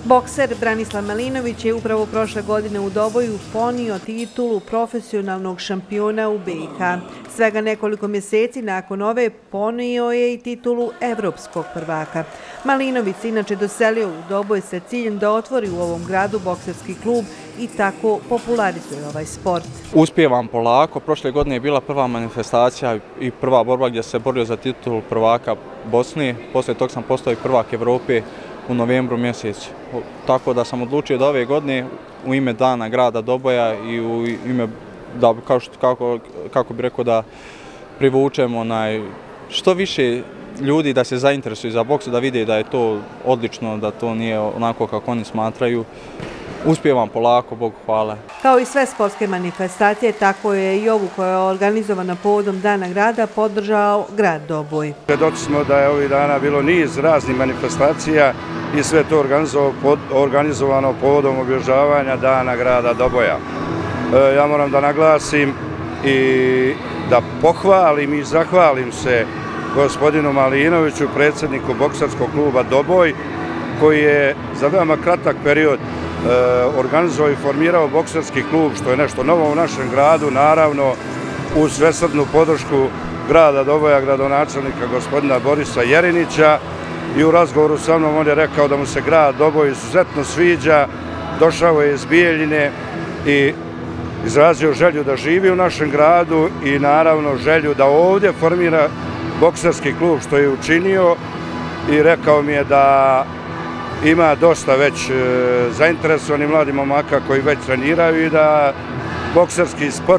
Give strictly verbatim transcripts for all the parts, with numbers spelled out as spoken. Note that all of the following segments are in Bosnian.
Bokser Branislav Malinović je upravo prošle godine u Doboju ponio titulu profesionalnog šampiona u B i H. Svega nekoliko mjeseci nakon ove ponio je i titulu evropskog prvaka. Malinović se inače doselio u Doboj sa ciljem da otvori u ovom gradu bokserski klub i tako popularizuje ovaj sport. Uspijevam polako. Prošle godine je bila prva manifestacija i prva borba gdje se borio za titulu prvaka Bosne. Poslije toga sam postao i prvak Evrope u novembru mjesecu. Tako da sam odlučio da ove godine u ime Dana grada Doboja i u ime, da, kao što, kako, kako bi rekao, da privučemo onaj, što više ljudi da se zainteresuju za boks, da vide da je to odlično, da to nije onako kako oni smatraju. Uspijevam polako, Bogu hvala. Kao i sve sportske manifestacije, tako je i ovu koja je organizovana povodom Dana grada podržao grad Doboj. Svjedoci smo da je ovih dana bilo niz raznih manifestacija i sve to organizovano povodom obilježavanja Dana grada Doboja. Ja moram da naglasim i da pohvalim i zahvalim se gospodinu Malinoviću, predsjedniku bokserskog kluba Doboj, koji je za veoma kratak period organizovao i formirao bokserski klub, što je nešto novo u našem gradu, naravno uz svesrdnu podršku grada Doboja, gradonačelnika gospodina Borisa Jerinića. I u razgovoru sa mnom on je rekao da mu se grad Doboj izuzetno sviđa, došao je iz Bijeljine i izrazio želju da živi u našem gradu i naravno želju da ovdje formira bokserski klub, što je učinio, i rekao mi je da ima dosta već zainteresovanih mladih momaka koji već treniraju i da bokserski sport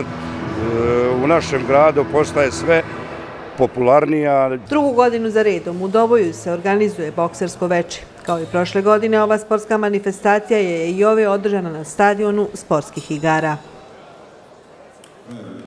u našem gradu postaje sve popularnija. Drugu godinu za redom u Doboju se organizuje boksersko veče. Kao i prošle godine, ova sportska manifestacija je i ove održana na stadionu sportskih igara.